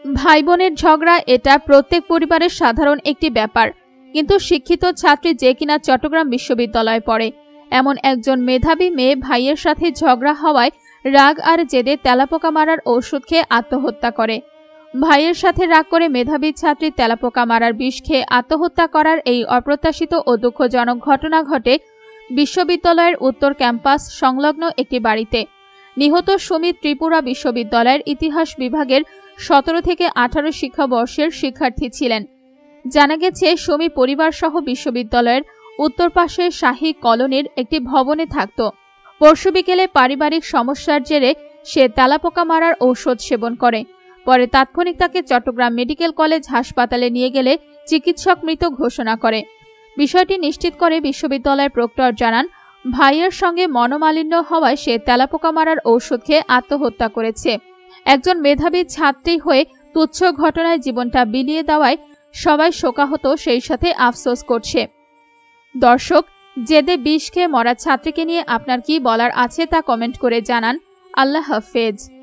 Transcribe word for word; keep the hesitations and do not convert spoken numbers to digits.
ভাই বোনের ঝগড়া এটা প্রত্যেক পরিবারের সাধারণ একটি ব্যাপার, কিন্তু শিক্ষিত ছাত্রী যে কিনা চট্টগ্রাম বিশ্ববিদ্যালয়ে পড়ে, এমন একজন মেধাবী মেয়ে ভাইয়ের সাথে ঝগড়া হওয়ায় রাগ আর জেদে তেলাপোকা মারার ঔষধ খেয়ে আত্মহত্যা করে। ভাইয়ের সাথে রাগ করে মেধাবী ছাত্রী তেলাপোকা মারার বিষ খেয়ে আত্মহত্যা করার এই অপ্রত্যাশিত ও দুঃখজনক ঘটনা ঘটে বিশ্ববিদ্যালয়ের উত্তর ক্যাম্পাস সংলগ্ন একটি বাড়িতে। নিহত সুমি ত্রিপুরা বিশ্ববিদ্যালয়ের ইতিহাস বিভাগের সতেরো থেকে আঠারো শিক্ষাবর্ষের শিক্ষার্থী ছিলেন। জানা গেছে, সুমি পরিবারসহ বিশ্ববিদ্যালয়ের উত্তর পাশের শাহী কলোনির একটি ভবনে থাকত। পরশু বিকেলে পারিবারিক সমস্যার জেরে সে তেলাপোকা মারার ঔষধ সেবন করে। পরে তাৎক্ষণিক তাকে চট্টগ্রাম মেডিকেল কলেজ হাসপাতালে নিয়ে গেলে চিকিৎসক মৃত ঘোষণা করে। বিষয়টি নিশ্চিত করে বিশ্ববিদ্যালয়ের প্রক্টর জানান, ভাইয়ের সঙ্গে মনোমালিন্য হওয়ায় সে তেলাপোকা মারার ঔষধ খেয়ে আত্মহত্যা করেছে। একজন মেধাবী ছাত্রী হয়ে তুচ্ছ ঘটনায় জীবনটা বিলিয়ে দেওয়ায় সবাই শোকাহত, সেই সাথে আফসোস করছে। দর্শক, জেদে বিষ খেয়ে মরা ছাত্রীকে নিয়ে আপনার কি বলার আছে তা কমেন্ট করে জানান। আল্লাহ হাফেজ।